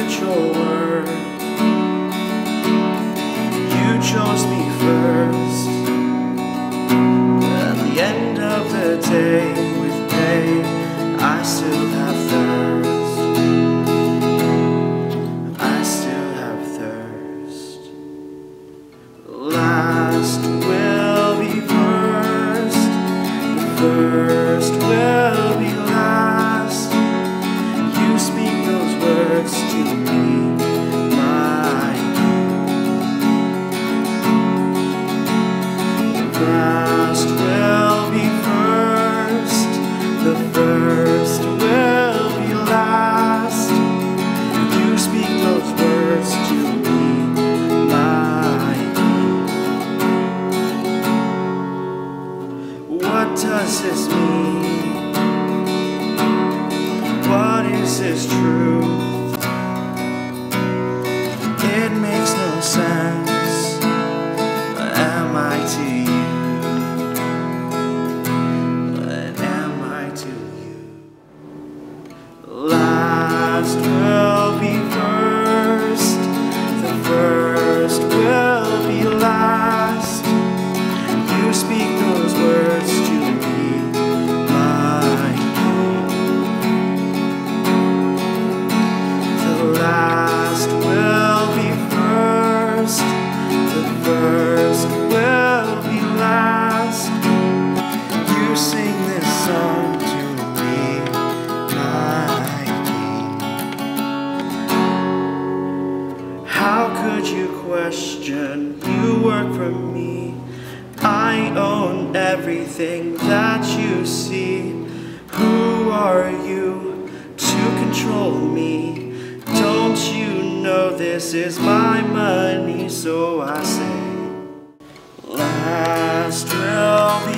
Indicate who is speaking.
Speaker 1: at your word. You chose me first. At the end of the day, with pain, I still have thirst. I still have thirst. Last will be first. The first will be last. You speak those words to me, my King. The last will be first. The first will be last. You speak those words to me, my King. What does this mean? What is this truth? It makes no sense. Am I to you? What am I to you? Last will be first. The first will be last. You speak those words to me, my King. The last will be first. The first will be last. You sing this song to me, my King. How could you question? You work for me. I own everything that you see. Who are you to control me? Don't you know this is my money? So I say, last will be